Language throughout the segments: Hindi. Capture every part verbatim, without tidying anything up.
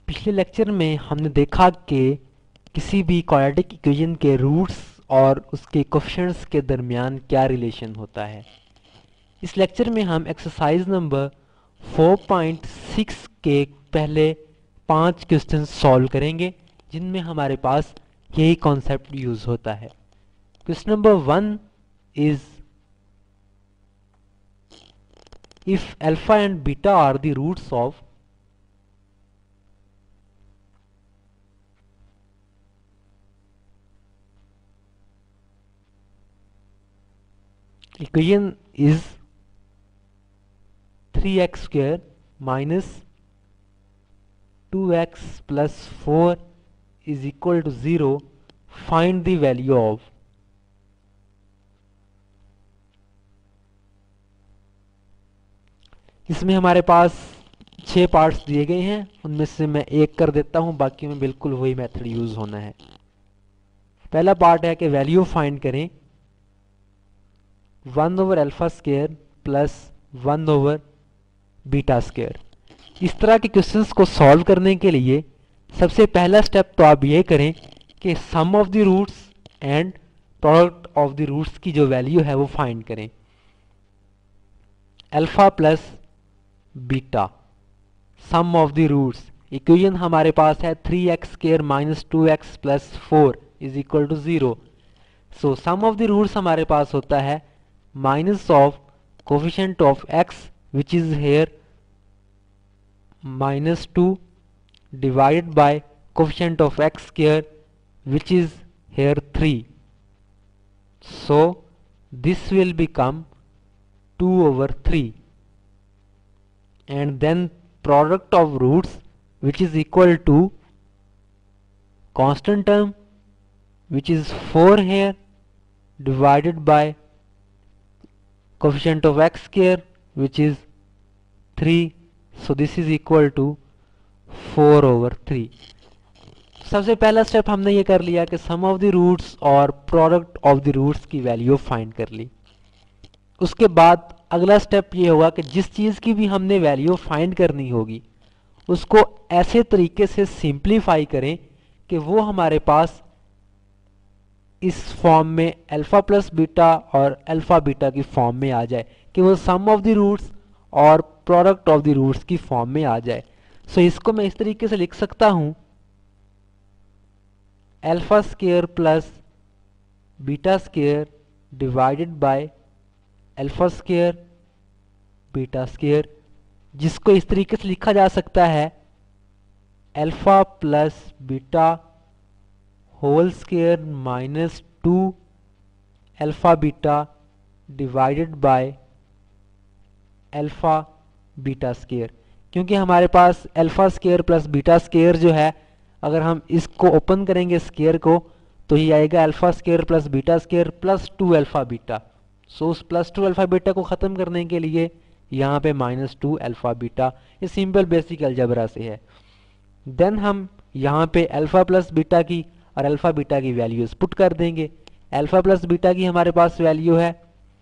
पिछले लेक्चर में हमने देखा कि किसी भी क्वाड्रेटिक इक्वेशन के रूट्स और उसके कोएफिशिएंट्स के दरमियान क्या रिलेशन होता है। इस लेक्चर में हम exercise number four point six के पहले पांच क्वेश्चन सॉल्व करेंगे जिनमें हमारे पास यही कॉन्सेप्ट यूज होता है। Question number one is if alpha and beta are the roots of equation is three x square minus two x plus four is equal to zero. Find the value of इसमें हमारे पास छह पार्ट्स दिए गए हैं, उनमें से मैं एक कर देता हूं, बाकी में बिल्कुल वही मेथड यूज होना है। पहला पार्ट है कि वैल्यू फाइंड करें one over alpha square plus one over beta square. इस तरह के क्वेश्चंस को सॉल्व करने के लिए सबसे पहला स्टेप तो आप ये करें कि sum of the roots and product of the roots की जो वैल्यू है वो फाइंड करें। Alpha plus beta sum of the roots, equation हमारे पास है three x square minus two x plus four is equal to zero. So sum of the roots हमारे पास होता है minus of coefficient of x which is here minus two divided by coefficient of x square which is here three. So this will become two over three, and then product of roots which is equal to constant term which is four here divided by coefficient of x square which is three. So this is equal to four over three. सबसे पहला स्टेप हमने ये कर लिया कि सम ऑफ द रूट्स और प्रोडक्ट ऑफ द रूट्स की वैल्यू फाइंड कर ली। उसके बाद अगला स्टेप ये होगा कि जिस चीज़ की भी हमने वैल्यू फाइंड करनी होगी उसको ऐसे तरीके से सिंप्लीफाई करें कि वो हमारे पास इस फॉर्म में अल्फा प्लस बीटा और अल्फा बीटा की फॉर्म में आ जाए, कि वो सम ऑफ द रूट्स और प्रोडक्ट ऑफ द रूट्स की फॉर्म में आ जाए। सो so, इसको मैं इस तरीके से लिख सकता हूं alpha square plus beta square divided by alpha square beta square, जिसको इस तरीके से लिखा जा सकता है alpha plus beta whole square minus two alpha beta divided by alpha beta square. क्योंकि हमारे पास alpha square plus beta square जो है, अगर हम इसको ओपन करेंगे स्क्वायर को तो ये आएगा alpha square plus beta square plus two alpha beta. So उस प्लस टू अल्फा बीटा को ख़त्म करने के लिए यहाँ पे माइनस टू अल्फा बीटा, ये सिंपल बेसिक अलजबरा से है। देन हम यहाँ पे अल्फा प्लस बीटा की और अल्फा बीटा की वैल्यूज पुट कर देंगे। अल्फा प्लस बीटा की हमारे पास वैल्यू है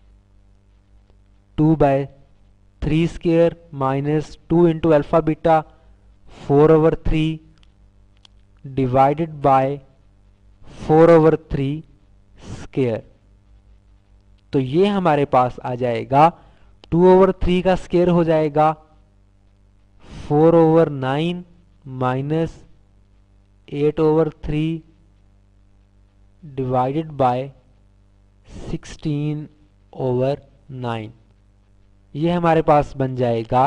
two by three square minus two into alpha beta four over three divided by four over three square. तो ये हमारे पास आ जाएगा टू ओवर थ्री का स्क्वायर हो जाएगा four over nine minus eight over three divided by sixteen over nine. ये हमारे पास बन जाएगा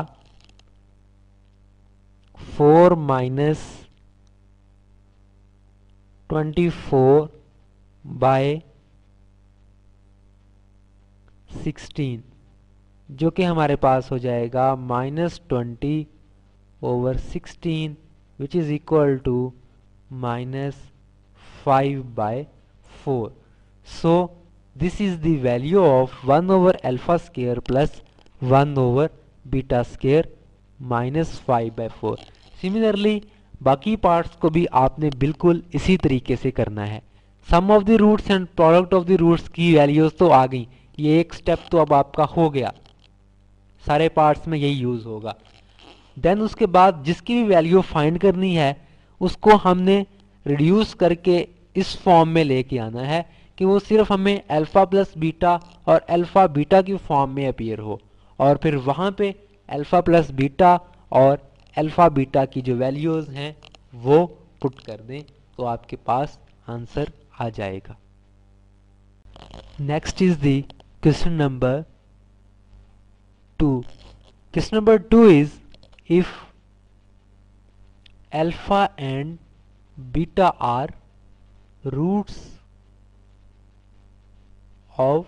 four minus twenty four by sixteen, जो कि हमारे पास हो जाएगा minus twenty over sixteen which is equal to minus five by four. So this is the value of one over alpha square plus one over beta square minus five by four. Similarly बाकी पार्ट्स को भी आपने बिल्कुल इसी तरीके से करना है। Sum of the roots and product of the roots की वैल्यूज तो आ गई, ये एक स्टेप तो अब आपका हो गया, सारे पार्ट्स में यही यूज होगा। देन उसके बाद जिसकी भी वैल्यू फाइंड करनी है उसको हमने रिड्यूस करके इस फॉर्म में लेके आना है कि वो सिर्फ हमें अल्फ़ा प्लस बीटा और अल्फ़ा बीटा की फॉर्म में अपीयर हो, और फिर वहाँ पे अल्फ़ा प्लस बीटा और अल्फ़ा बीटा की जो वैल्यूज़ हैं वो पुट कर दें तो आपके पास आंसर आ जाएगा। Next is the question number two. Question number two is if alpha and beta are roots of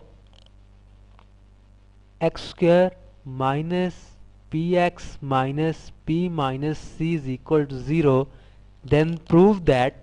x square minus px minus p minus c is equal to zero, then prove that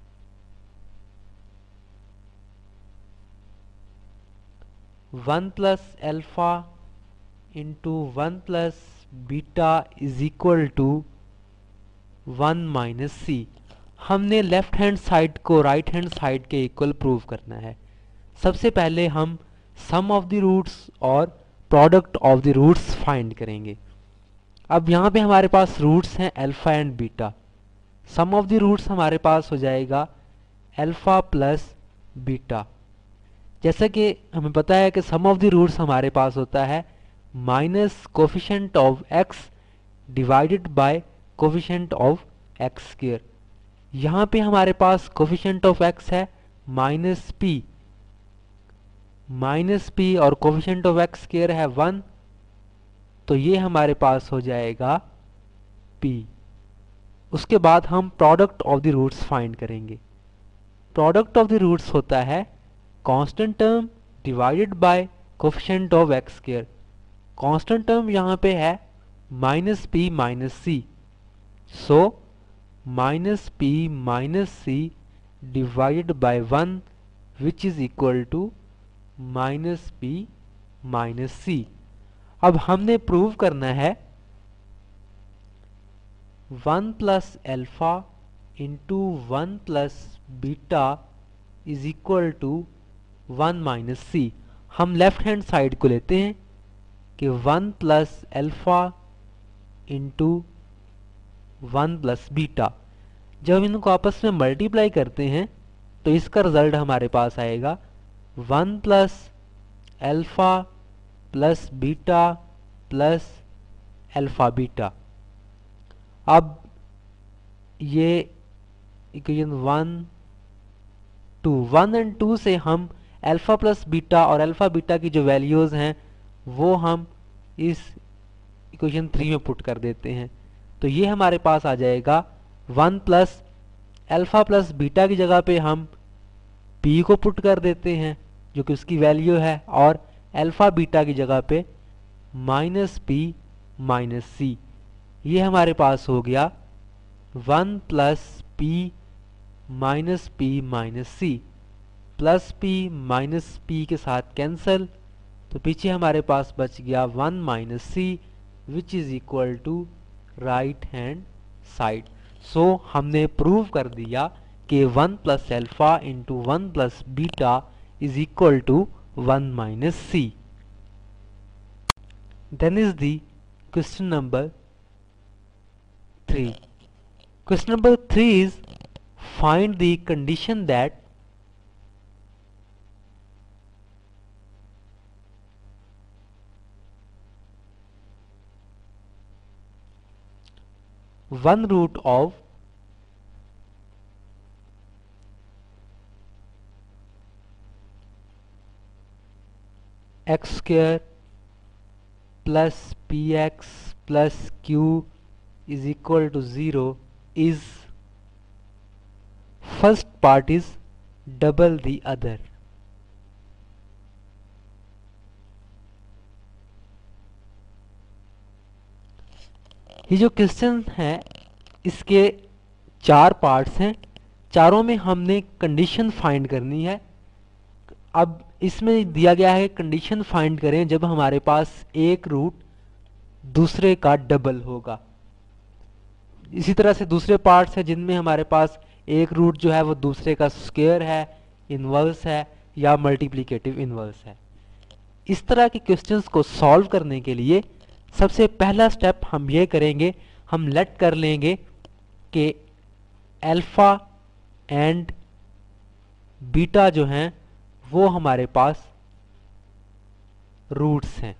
one plus alpha into one plus beta is equal to one minus C. हमने लेफ्ट हैंड साइड को राइट हैंड साइड के इक्वल प्रूव करना है। सबसे पहले हम सम ऑफ द रूट्स और product of the roots find करेंगे। अब यहाँ पे हमारे पास रूट्स हैं alpha and beta. Sum of the roots हमारे पास हो जाएगा अल्फ़ा प्लस बीटा। जैसा कि हमें पता है कि सम ऑफ द रूट्स हमारे पास होता है minus coefficient of x divided by coefficient of x square. यहाँ पे हमारे पास कोफिशिएंट ऑफ एक्स है माइनस पी, माइनस पी और कोफिशिएंट ऑफ एक्स स्क्वायर है वन, तो ये हमारे पास हो जाएगा पी। उसके बाद हम product of the roots find करेंगे। प्रोडक्ट ऑफ द रूट्स होता है constant term divided by coefficient of x square. Constant term यहाँ पे है minus P minus C, so minus P minus C divided by one which is equal to minus P minus C. अब हमने प्रूव करना है one plus alpha into one plus beta is equal to one minus C. हम लेफ्ट हैंड साइड को लेते हैं कि one plus alpha into one plus beta. जब हम इनको आपस में मल्टीप्लाई करते हैं तो इसका रिजल्ट हमारे पास आएगा one plus alpha plus beta plus alpha beta. अब ये equation one two one and two से हम अल्फा प्लस बीटा और अल्फा बीटा की जो वैल्यूज़ हैं वो हम इस इक्वेशन थ्री में पुट कर देते हैं, तो ये हमारे पास आ जाएगा one plus alpha plus beta की जगह पे हम p को पुट कर देते हैं जो कि उसकी वैल्यू है, और अल्फा बीटा की जगह पे माइनस पी माइनस सी। ये हमारे पास हो गया one plus P minus P minus C. Plus P minus P के साथ कैंसल, तो पीछे हमारे पास बच गया one minus C which is equal to right hand side. So हमने प्रूव कर दिया कि one plus alpha into one plus beta is equal to one minus C. Then is the question number three. Question number three is find the condition that one root of x square plus px plus q is equal to zero is first part is double the other। ये जो क्वेश्चन है इसके चार पार्ट्स हैं, चारों में हमने कंडीशन फाइंड करनी है। अब इसमें दिया गया है कंडीशन फाइंड करें जब हमारे पास एक रूट दूसरे का डबल होगा। इसी तरह से दूसरे पार्ट्स हैं जिनमें हमारे पास एक रूट जो है वो दूसरे का स्क्वायर है, इनवर्स है या मल्टीप्लिकेटिव इनवर्स है। इस तरह के क्वेश्चंस को सॉल्व करने के लिए सबसे पहला स्टेप हम ये करेंगे, हम लेट कर लेंगे कि अल्फ़ा एंड बीटा जो हैं वो हमारे पास रूट्स हैं,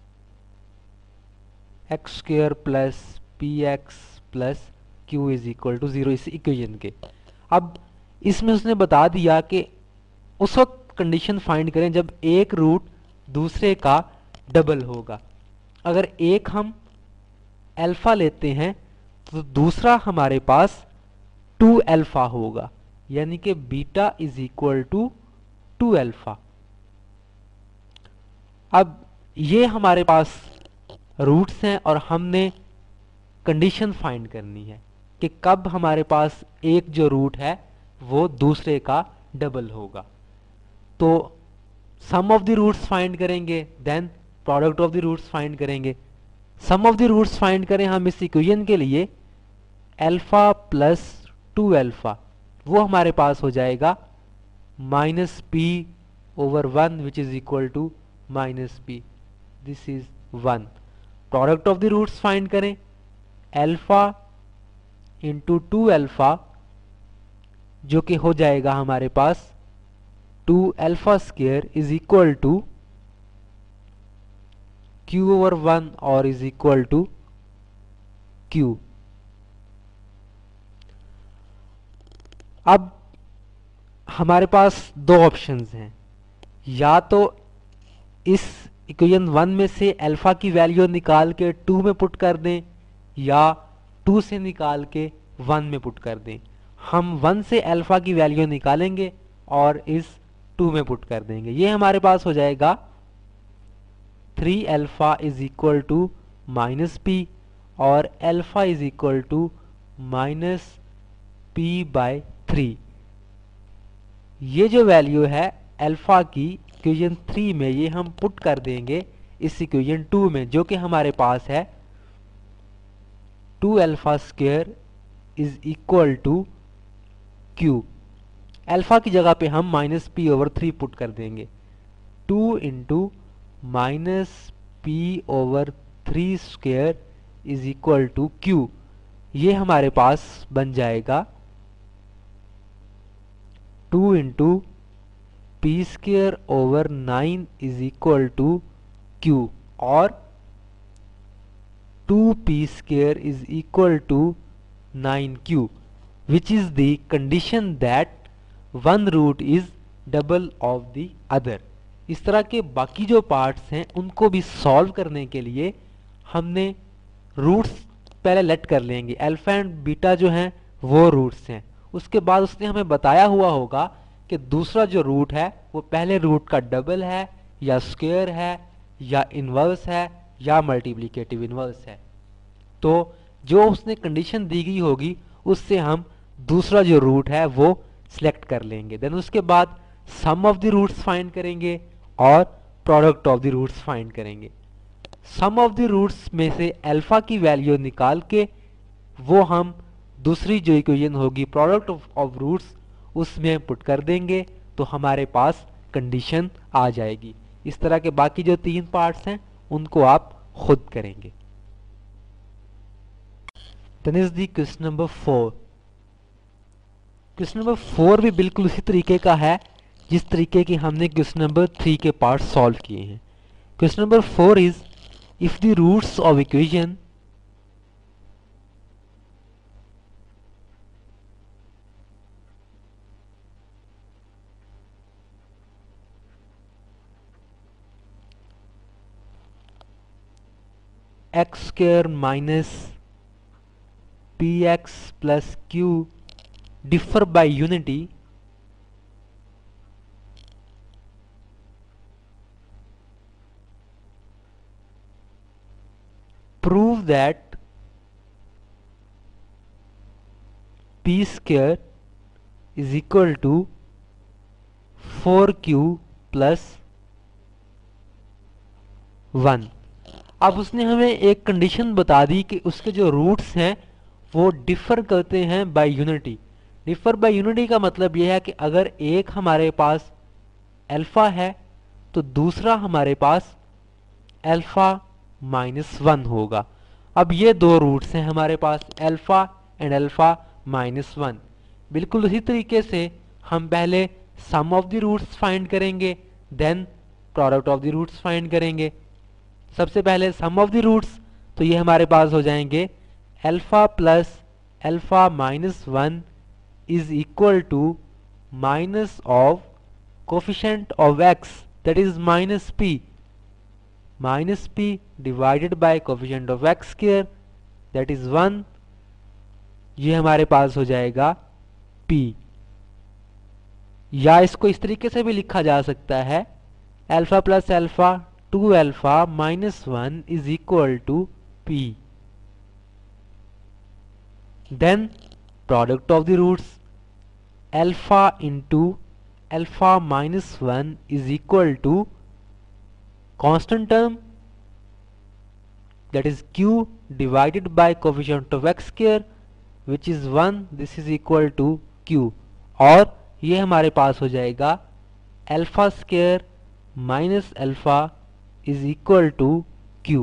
x square plus P x plus Q is equal to zero, इस इक्वेशन के। अब इसमें उसने बता दिया कि उस वक्त कंडीशन फाइंड करें जब एक रूट दूसरे का डबल होगा। अगर एक हम अल्फ़ा लेते हैं तो दूसरा हमारे पास टू अल्फ़ा होगा, यानी कि beta is equal to two alpha. अब ये हमारे पास रूट्स हैं और हमने कंडीशन फाइंड करनी है कि कब हमारे पास एक जो रूट है वो दूसरे का डबल होगा। तो sum of the roots find करेंगे, then product of the roots find करेंगे। Sum of the roots find करें हम इस इक्वेशन के लिए अल्फा प्लस टू अल्फा, वो हमारे पास हो जाएगा minus P over one which is equal to minus P, this is one. Product of the roots find करें अल्फा इंटू टू अल्फा, जो कि हो जाएगा हमारे पास two alpha square is equal to Q over one और इज इक्वल टू क्यू। अब हमारे पास दो ऑप्शंस हैं, या तो इस इक्वेशन वन में से अल्फा की वैल्यू निकाल के टू में पुट कर दें या टू से निकाल के वन में पुट कर दें। हम वन से अल्फा की वैल्यू निकालेंगे और इस टू में पुट कर देंगे। ये हमारे पास हो जाएगा three alpha is equal to minus P और alpha is equal to minus P by three. ये जो वैल्यू है अल्फा की इक्वेशन थ्री में, ये हम पुट कर देंगे इस इक्वेशन टू में, जो कि हमारे पास है two alpha square is equal to Q. Alpha की जगह पे हम minus P over three put कर देंगे, two into minus P over three square is equal to Q. ये हमारे पास बन जाएगा two into P square over nine is equal to Q और two P square is equal to nine Q, which is the condition that one root is double of the other. इस तरह के बाकी जो पार्ट्स हैं उनको भी सॉल्व करने के लिए हमने रूट्स पहले लेट कर लेंगे। अल्फा एंड बीटा जो हैं वो रूट्स हैं। उसके बाद उसने हमें बताया हुआ होगा कि दूसरा जो रूट है वो पहले रूट का डबल है या स्क्वायर है या इन्वर्स है या मल्टीप्लिकेटिव इन्वर्स है। तो जो उसने कंडीशन दी गई होगी उससे हम दूसरा जो रूट है वो सिलेक्ट कर लेंगे। देन उसके बाद sum of the roots find करेंगे और product of the roots find करेंगे। सम ऑफ द रूट्स में से अल्फा की वैल्यू निकाल के वो हम दूसरी जो इक्वेशन होगी प्रोडक्ट ऑफ रूट्स उसमें पुट कर देंगे, तो हमारे पास कंडीशन आ जाएगी। इस तरह के बाकी जो तीन पार्ट्स हैं उनको आप खुद करेंगे। Then is the question number four. Question number four भी बिल्कुल उसी तरीके का है जिस तरीके की हमने क्वेश्चन नंबर थ्री के पार्ट सॉल्व किए हैं। Question number four is if the roots of equation x square minus P x plus Q differ by unity, prove that p square is equal to four Q plus one. अब उसने हमें एक कंडीशन बता दी कि उसके जो रूट्स हैं वो डिफर करते हैं by unity. Differ by unity का मतलब यह है कि अगर एक हमारे पास अल्फा है तो दूसरा हमारे पास अल्फा माइनस वन होगा। अब ये दो रूट्स हैं हमारे पास, alpha and alpha minus one. बिल्कुल उसी तरीके से हम पहले sum of the roots find करेंगे, then product of the roots find करेंगे। सबसे पहले सम ऑफ द रूट्स, तो ये हमारे पास हो जाएंगे alpha plus alpha minus one is equal to minus of coefficient of x that is minus P, minus P divided by coefficient of x square that is one. ये हमारे पास हो जाएगा p, या इसको इस तरीके से भी लिखा जा सकता है alpha plus alpha two alpha minus one is equal to p। Then product of the roots, alpha into alpha minus one is equal to constant term that is q divided by coefficient of x square which is one, this is equal to q, और ये हमारे पास हो जाएगा alpha square minus alpha is equal to q।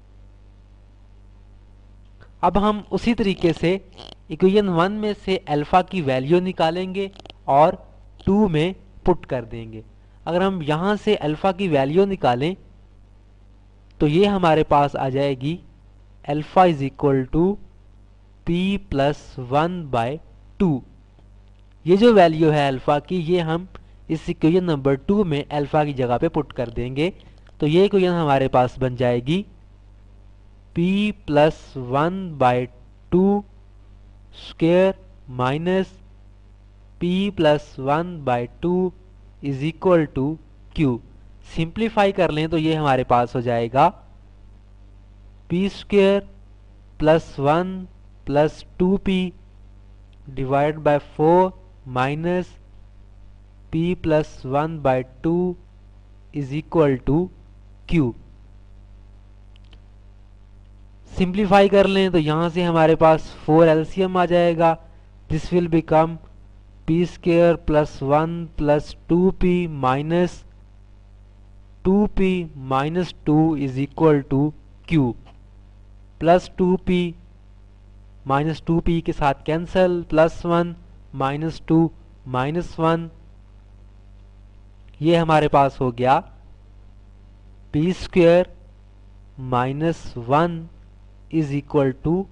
अब हम उसी तरीके से इक्वेशन वन में से अल्फा की वैल्यू निकालेंगे और टू में पुट कर देंगे। अगर हम यहाँ से अल्फा की वैल्यू निकालें तो ये हमारे पास आ जाएगी alpha is equal to P plus one by two. ये जो वैल्यू है अल्फा की, ये हम इस इक्वेशन नंबर टू में अल्फा की जगह पे पुट कर देंगे। तो ये इक्वेशन हमारे पास बन जाएगी p plus one by two square minus p plus one by two is equal to q। Simplify कर लें तो ये हमारे पास हो जाएगा P square plus one plus two P divide by four minus P plus one by two is equal to Q. Simplify कर लें तो यहाँ से हमारे पास फोर एलसीएम आ जाएगा। This will become P square plus one plus two P minus two P minus two is equal to Q, plus two P minus two P के साथ cancel, plus one minus two minus one, ये हमारे पास हो गया P square minus one is equal to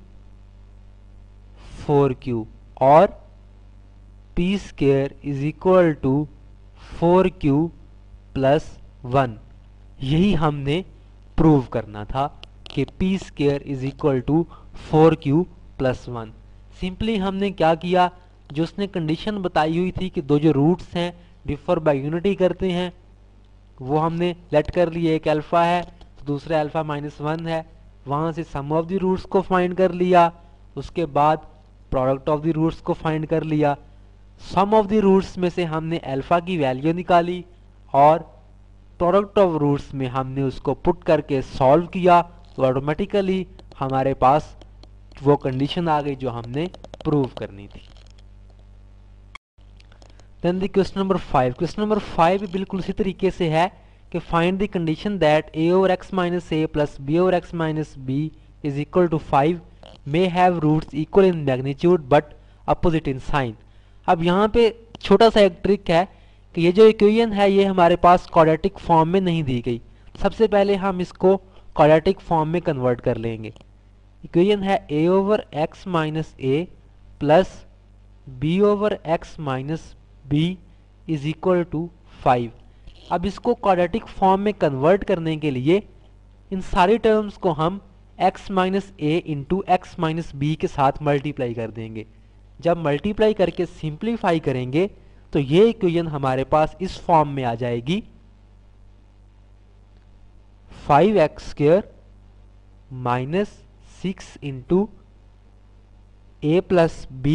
four Q, और P square is equal to four Q plus one. यही हमने प्रूव करना था कि P square is equal to four Q plus one. Simply हमने क्या किया, जो उसने कंडीशन बताई हुई थी कि दो जो रूट्स हैं डिफर बाय यूनिटी करते हैं, वो हमने लेट कर लिए। एक अल्फा है तो दूसरा अल्फा माइनस वन है, वहाँ से सम ऑफ द रूट्स को फाइंड कर लिया, उसके बाद प्रोडक्ट ऑफ द रूट्स को फाइंड कर लिया। सम ऑफ द रूट्स में से हमने अल्फा की वैल्यू निकाली और प्रोडक्ट ऑफ रूट्स में हमने उसको पुट करके सॉल्व किया, तो ऑटोमेटिकली हमारे पास वो कंडीशन आ गई जो हमने प्रूव करनी थी। Then the question number five. Question number five बिल्कुल इसी तरीके से है कि find the condition that a over x minus A plus B over x minus B is equal to five may have roots equal in magnitude but opposite in sign. अब यहाँ पे छोटा सा एक ट्रिक है कि ये जो इक्वेशन है ये हमारे पास क्वाड्रेटिक फॉर्म में नहीं दी गई। सबसे पहले हम इसको क्वाड्रेटिक फॉर्म में कन्वर्ट कर लेंगे। इक्वेशन है a over x minus A plus B over x minus B is equal to five. अब इसको क्वाड्रेटिक फॉर्म में कन्वर्ट करने के लिए इन सारी टर्म्स को हम x minus A into x minus B के साथ मल्टीप्लाई कर देंगे। जब मल्टीप्लाई करके सिंप्लीफाई करेंगे तो ये इक्वेशन हमारे पास इस फॉर्म में आ जाएगी five x square minus six into A plus B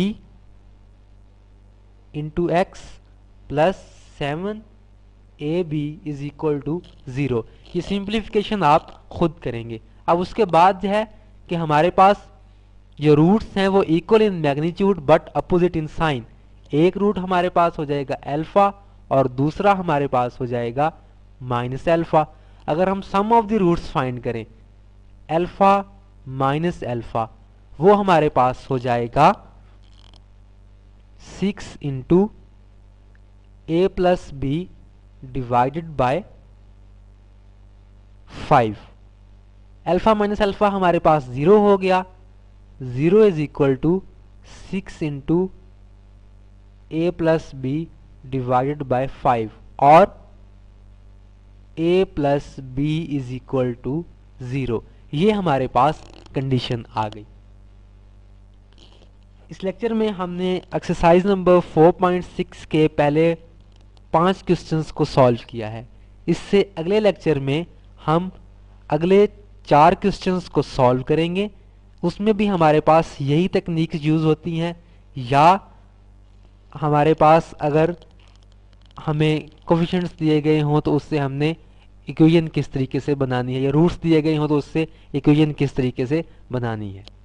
into x plus seven A B is equal to zero. ये सिंप्लीफिकेशन आप खुद करेंगे। अब उसके बाद है कि हमारे पास जो रूट्स हैं वो equal in magnitude but opposite in sign. एक रूट हमारे पास हो जाएगा अल्फा और दूसरा हमारे पास हो जाएगा माइनस अल्फा। अगर हम sum of the roots find करें, अल्फा माइनस एल्फा, वो हमारे पास हो जाएगा six into A plus B divided by five. Alpha minus alpha हमारे पास ज़ीरो हो गया, zero is equal to six into A plus B divided by five, और A plus B is equal to zero. ये हमारे पास कंडीशन आ गई। इस लेक्चर में हमने exercise number four point six के पहले पांच क्वेश्चंस को सॉल्व किया है। इससे अगले लेक्चर में हम अगले चार क्वेश्चंस को सॉल्व करेंगे। उसमें भी हमारे पास यही टेक्निक्स यूज़ होती हैं, या हमारे पास अगर हमें कोफिशिएंट्स दिए गए हों तो उससे हमने इक्वेशन किस तरीके से बनानी है, या रूट्स दिए गए हों तो उससे इक्वेशन किस तरीके से बनानी है।